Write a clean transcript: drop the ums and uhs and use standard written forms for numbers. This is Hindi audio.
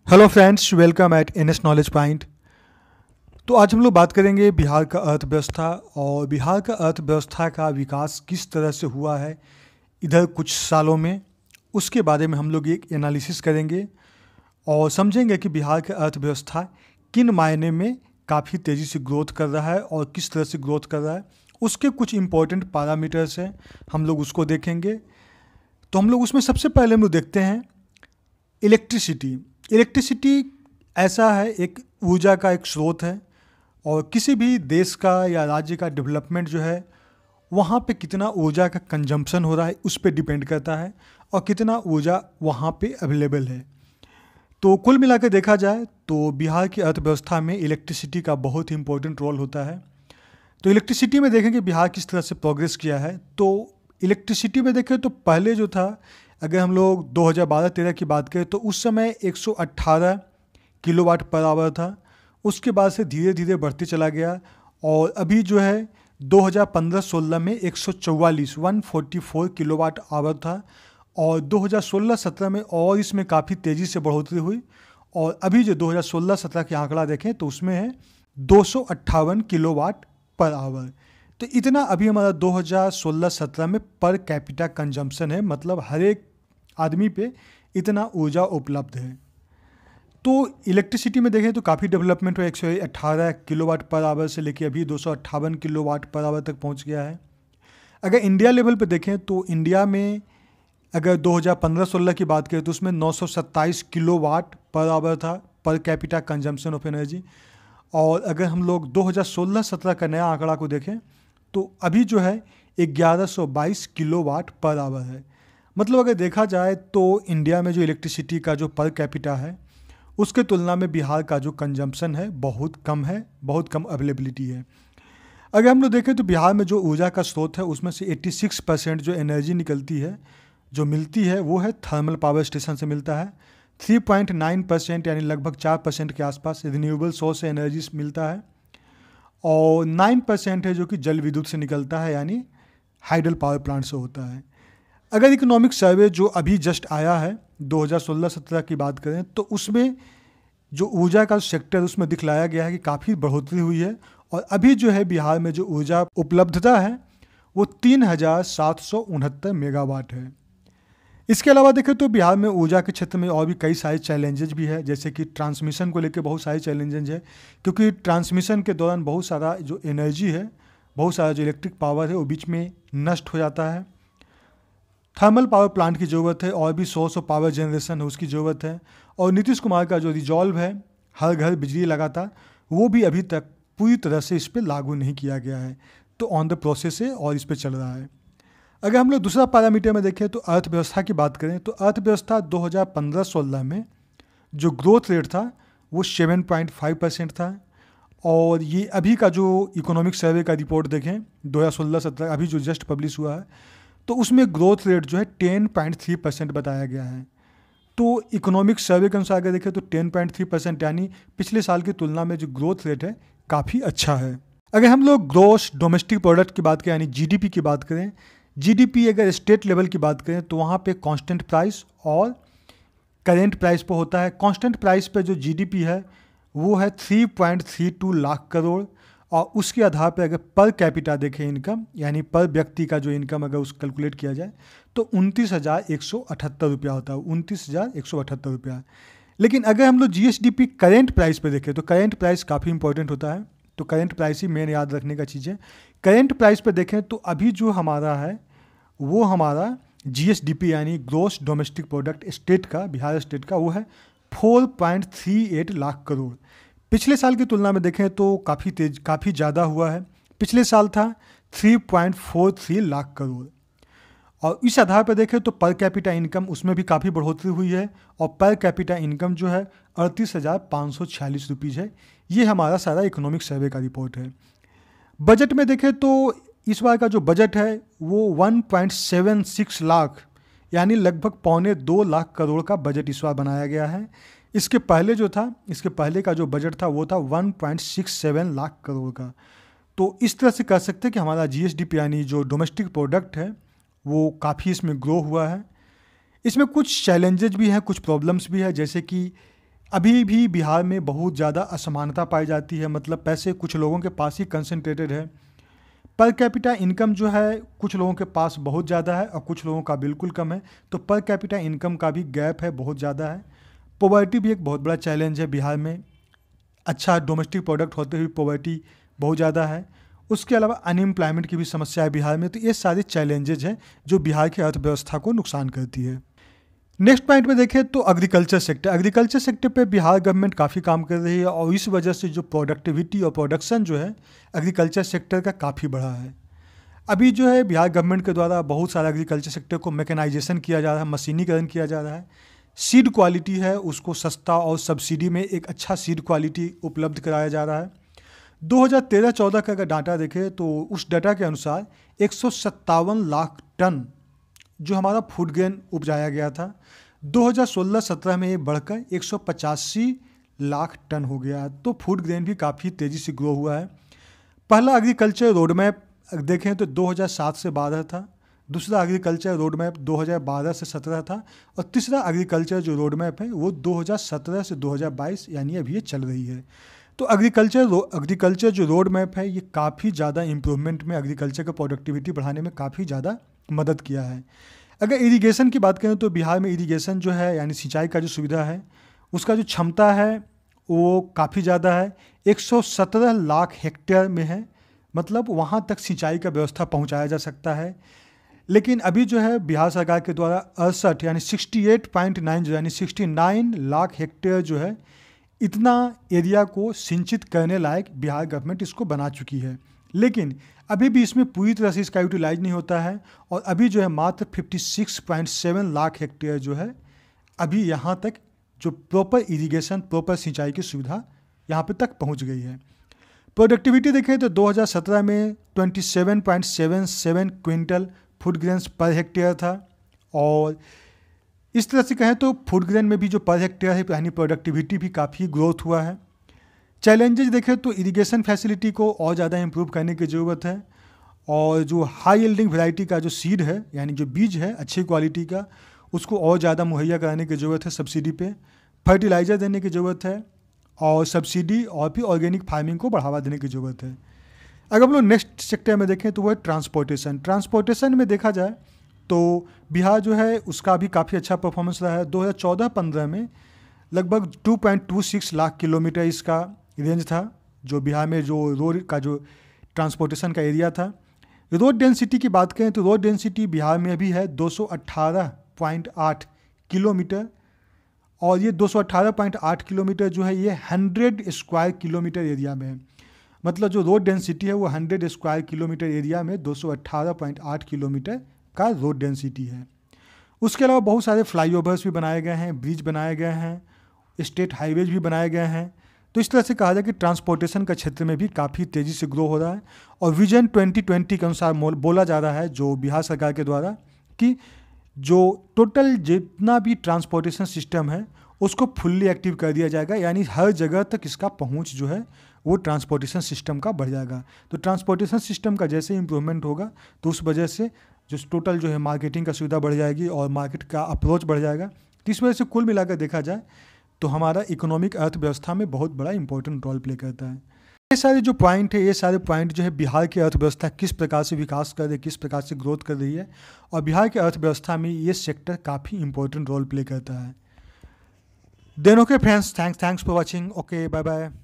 Hello friends, welcome at N S knowledge point. तो आज हम लोग बात करेंगे बिहार का अर्थव्यवस्था और बिहार का अर्थव्यवस्था का विकास किस तरह से हुआ है इधर कुछ सालों में। उसके बारे में हम लोग एक एनालिसिस करेंगे और समझेंगे कि बिहार का अर्थव्यवस्था किन मायने में काफ़ी तेज़ी से ग्रोथ कर रहा है और किस तरह से ग्रोथ कर रहा है। उसके कुछ इम्पोर्टेंट पैरामीटर्स हैं, हम लोग उसको देखेंगे। तो हम लोग उसमें सबसे पहले हम लोग देखते हैं इलेक्ट्रिसिटी। इलेक्ट्रिसिटी ऐसा है, एक ऊर्जा का एक स्रोत है और किसी भी देश का या राज्य का डेवलपमेंट जो है वहाँ पे कितना ऊर्जा का कंजम्पशन हो रहा है उस पर डिपेंड करता है और कितना ऊर्जा वहाँ पे अवेलेबल है। तो कुल मिलाकर देखा जाए तो बिहार की अर्थव्यवस्था में इलेक्ट्रिसिटी का बहुत ही इंपॉर्टेंट रोल होता है। तो इलेक्ट्रिसिटी में देखेंगे बिहार किस तरह से प्रोग्रेस किया है। तो इलेक्ट्रिसिटी में देखें तो पहले जो था, अगर हम लोग 2012-13 की बात करें तो उस समय 118 किलोवाट पर आवर था। उसके बाद से धीरे धीरे बढ़ते चला गया और अभी जो है 2015-16 में 144 किलोवाट आवर था और 2016-17 में और इसमें काफ़ी तेज़ी से बढ़ोतरी हुई और अभी जो 2016-17 के आंकड़ा देखें तो उसमें है 258 किलोवाट पर आवर। तो इतना अभी हमारा 2016-17 में पर कैपिटा कंजम्पशन है, मतलब हर एक आदमी पे इतना ऊर्जा उपलब्ध है। तो इलेक्ट्रिसिटी में देखें तो काफ़ी डेवलपमेंट हुआ, 118 किलोवाट पर आवर से लेके अभी 258 किलोवाट पर आवर तक पहुंच गया है। अगर इंडिया लेवल पे देखें तो इंडिया में अगर 2015-16 की बात करें तो उसमें 927 किलोवाट पर आवर था per capita consumption of energy. और अगर हम लोग 2016-17 का नया आंकड़ा को देखें तो अभी जो है 1122 किलोवाट पर आवर है। मतलब अगर देखा जाए तो इंडिया में जो इलेक्ट्रिसिटी का जो पर कैपिटा है उसके तुलना में बिहार का जो कंजम्पशन है बहुत कम है, बहुत कम अवेलेबिलिटी है। अगर हम लोग देखें तो बिहार में जो ऊर्जा का स्रोत है उसमें से 86% जो एनर्जी निकलती है, जो मिलती है, वो है थर्मल पावर स्टेशन से मिलता है। 3.9% यानी लगभग 4% के आसपास रिन्यूएबल सोर्स से एनर्जी मिलता है और 9% है जो कि जल विद्युत से निकलता है, यानी हाइडल पावर प्लांट से होता है। अगर इकोनॉमिक सर्वे जो अभी जस्ट आया है 2016-17 की बात करें तो उसमें जो ऊर्जा का सेक्टर उसमें दिखलाया गया है कि काफ़ी बढ़ोतरी हुई है और अभी जो है बिहार में जो ऊर्जा उपलब्धता है वो 3769 मेगावाट है। इसके अलावा देखें तो बिहार में ऊर्जा के क्षेत्र में और भी कई सारे चैलेंजेस भी है, जैसे कि ट्रांसमिशन को लेकर बहुत सारे चैलेंजेस है, क्योंकि ट्रांसमिशन के दौरान बहुत सारा जो एनर्जी है, बहुत सारा जो इलेक्ट्रिक पावर है वो बीच में नष्ट हो जाता है। थर्मल पावर प्लांट की ज़रूरत है और भी सोर्स ऑफ पावर जनरेशन है उसकी ज़रूरत है। और नीतीश कुमार का जो रिजॉल्व है हर घर बिजली लगातार, वो भी अभी तक पूरी तरह से इस पर लागू नहीं किया गया है, तो ऑन द प्रोसेस है और इस पर चल रहा है। अगर हम लोग दूसरा पैरामीटर में देखें तो अर्थव्यवस्था की बात करें तो अर्थव्यवस्था 2015-16 में जो ग्रोथ रेट था वो 7.5% था और ये अभी का जो इकोनॉमिक सर्वे का रिपोर्ट देखें 2016-17 अभी जो जस्ट पब्लिश हुआ है तो उसमें ग्रोथ रेट जो है 10.3% बताया गया है। तो इकोनॉमिक सर्वे के अनुसार अगर देखें तो 10.3% यानी पिछले साल की तुलना में जो ग्रोथ रेट है काफ़ी अच्छा है। अगर हम लोग ग्रॉस डोमेस्टिक प्रोडक्ट की बात करें यानी जीडीपी की बात करें, जीडीपी अगर स्टेट लेवल की बात करें तो वहाँ पे कांस्टेंट प्राइस और करेंट प्राइस पर होता है। कांस्टेंट प्राइस पे जो जीडीपी है वो है 3.32 लाख करोड़ और उसके आधार पर अगर पर कैपिटा देखें इनकम, यानी पर व्यक्ति का जो इनकम अगर उसको कैलकुलेट किया जाए तो 29,178 रुपया होता है, 29,178 रुपया। लेकिन अगर हम लोग जीएसडीपी करेंट प्राइस पे देखें तो करेंट प्राइस काफ़ी इंपॉर्टेंट होता है, तो करेंट प्राइस ही मेन याद रखने का चीज़ है। करेंट प्राइस पे देखें तो अभी जो हमारा है वो हमारा जीएसडीपी यानी ग्रॉस डोमेस्टिक प्रोडक्ट स्टेट का, बिहार स्टेट का, वो है 4.38 लाख करोड़। पिछले साल की तुलना में देखें तो काफ़ी ज़्यादा हुआ है। पिछले साल था 3.43 लाख करोड़ और इस आधार पर देखें तो पर कैपिटा इनकम उसमें भी काफ़ी बढ़ोतरी हुई है और पर कैपिटा इनकम जो है 38,546 रुपीज़ है। ये हमारा सारा इकोनॉमिक सर्वे का रिपोर्ट है। बजट में देखें तो इस बार का जो बजट है वो 1.76 लाख यानी लगभग 1.25 लाख करोड़ का बजट इस बार बनाया गया है। इसके पहले जो था, इसके पहले का जो बजट था वो था 1.67 लाख करोड़ का। तो इस तरह से कह सकते हैं कि हमारा जीएसडीपी यानी जो डोमेस्टिक प्रोडक्ट है वो काफ़ी इसमें ग्रो हुआ है। इसमें कुछ चैलेंजेस भी हैं, कुछ प्रॉब्लम्स भी है, जैसे कि अभी भी बिहार में बहुत ज़्यादा असमानता पाई जाती है, मतलब पैसे कुछ लोगों के पास ही कंसंट्रेटेड है। पर कैपिटा इनकम जो है कुछ लोगों के पास बहुत ज़्यादा है और कुछ लोगों का बिल्कुल कम है, तो पर कैपिटा इनकम का भी गैप है, बहुत ज़्यादा है। पॉवर्टी भी एक बहुत बड़ा चैलेंज है बिहार में, अच्छा डोमेस्टिक प्रोडक्ट होते हुए पॉवर्टी बहुत ज़्यादा है। उसके अलावा अनएम्प्लॉयमेंट की भी समस्या है बिहार में। तो ये सारे चैलेंजेज हैं जो बिहार की अर्थव्यवस्था को नुकसान करती है। नेक्स्ट पॉइंट में देखें तो एग्रीकल्चर सेक्टर। एग्रीकल्चर सेक्टर पे बिहार गवर्नमेंट काफ़ी काम कर रही है और इस वजह से जो प्रोडक्टिविटी और प्रोडक्शन जो है एग्रीकल्चर सेक्टर का काफ़ी बढ़ा है। अभी जो है बिहार गवर्नमेंट के द्वारा बहुत सारा एग्रीकल्चर सेक्टर को मैकेनाइजेशन किया जा रहा है, मशीनीकरण किया जा रहा है। सीड क्वालिटी है उसको सस्ता और सब्सिडी में एक अच्छा सीड क्वालिटी उपलब्ध कराया जा रहा है। 2013-14 का अगर डाटा देखें तो उस डाटा के अनुसार 157 लाख टन जो हमारा फूड ग्रेन उपजाया गया था, 2016-17 में ये बढ़कर 185 लाख टन हो गया। तो फूड ग्रेन भी काफ़ी तेज़ी से ग्रो हुआ है। पहला एग्रीकल्चर रोड मैप देखें तो 2007 से 12 था, दूसरा एग्रीकल्चर रोड मैप 2012 से 17 था और तीसरा एग्रीकल्चर जो रोड मैप है वो 2017 से 2022 यानी अभी ये चल रही है। तो एग्रीकल्चर जो रोड मैप है ये काफ़ी ज़्यादा इम्प्रूवमेंट में एग्रीकल्चर का प्रोडक्टिविटी बढ़ाने में काफ़ी ज़्यादा मदद किया है। अगर इरिगेशन की बात करें तो बिहार में इरिगेशन जो है यानी सिंचाई का जो सुविधा है उसका जो क्षमता है वो काफ़ी ज़्यादा है, 117 लाख हेक्टेयर में है, मतलब वहाँ तक सिंचाई का व्यवस्था पहुँचाया जा सकता है। लेकिन अभी जो है बिहार सरकार के द्वारा 68 यानी 68.90 यानी 69 लाख हेक्टेयर जो है इतना एरिया को सिंचित करने लायक बिहार गवर्नमेंट इसको बना चुकी है। लेकिन अभी भी इसमें पूरी तरह से इसका यूटिलाइज नहीं होता है और अभी जो है मात्र 56.7 लाख हेक्टेयर जो है अभी यहाँ तक जो प्रॉपर इरिगेशन प्रॉपर सिंचाई की सुविधा यहाँ पे तक पहुँच गई है। प्रोडक्टिविटी देखें तो 2017 में 27.77 quintal food grains per hectare था और इस तरह से कहें तो फूड ग्रेन में भी जो पर हेक्टेयर है यानी प्रोडक्टिविटी भी काफ़ी ग्रोथ हुआ है। चैलेंजेस देखें तो इरिगेशन फैसिलिटी को और ज़्यादा इम्प्रूव करने की ज़रूरत है और जो हाई यील्डिंग वैरायटी का जो सीड है यानी जो बीज है अच्छी क्वालिटी का उसको और ज़्यादा मुहैया कराने की ज़रूरत है सब्सिडी पे, फर्टिलाइज़र देने की ज़रूरत है और सब्सिडी और भी ऑर्गेनिक फार्मिंग को बढ़ावा देने की ज़रूरत है। अगर हम लोग नेक्स्ट सेक्टर में देखें तो वो है ट्रांसपोर्टेशन में देखा जाए तो बिहार जो है उसका भी काफ़ी अच्छा परफॉर्मेंस रहा है। 2014-15 में लगभग 2.26 लाख किलोमीटर इसका रेंज था जो बिहार में जो रोड का जो ट्रांसपोर्टेशन का एरिया था। रोड डेंसिटी की बात करें तो रोड डेंसिटी बिहार में अभी है 218.8 किलोमीटर और ये 218.8 किलोमीटर जो है ये 100 स्क्वायर किलोमीटर एरिया में है, मतलब जो रोड डेंसिटी है वो 100 स्क्वायर किलोमीटर एरिया में 218.8 किलोमीटर का रोड डेंसिटी है। उसके अलावा बहुत सारे फ्लाईओवर्स भी बनाए गए हैं, ब्रिज बनाए गए हैं, स्टेट हाईवेज भी बनाए गए हैं। तो इस तरह से कहा जाए कि ट्रांसपोर्टेशन का क्षेत्र में भी काफ़ी तेज़ी से ग्रो हो रहा है और विजन 2020 के अनुसार बोला जा रहा है जो बिहार सरकार के द्वारा कि जो टोटल जितना भी ट्रांसपोर्टेशन सिस्टम है उसको फुल्ली एक्टिव कर दिया जाएगा, यानी हर जगह तक इसका पहुंच जो है वो ट्रांसपोर्टेशन सिस्टम का बढ़ जाएगा। तो ट्रांसपोर्टेशन सिस्टम का जैसे इम्प्रूवमेंट होगा तो उस वजह से जो टोटल जो है मार्केटिंग का सुविधा बढ़ जाएगी और मार्केट का अप्रोच बढ़ जाएगा। तो इस वजह से कुल मिलाकर देखा जाए तो हमारा इकोनॉमिक अर्थव्यवस्था में बहुत बड़ा इंपॉर्टेंट रोल प्ले करता है। ये सारे जो पॉइंट है ये सारे पॉइंट जो है बिहार की अर्थव्यवस्था किस प्रकार से विकास कर रही है, किस प्रकार से ग्रोथ कर रही है और बिहार की अर्थव्यवस्था में ये सेक्टर काफ़ी इंपॉर्टेंट रोल प्ले करता है। Then okay friends, thanks for watching. Okay, bye bye.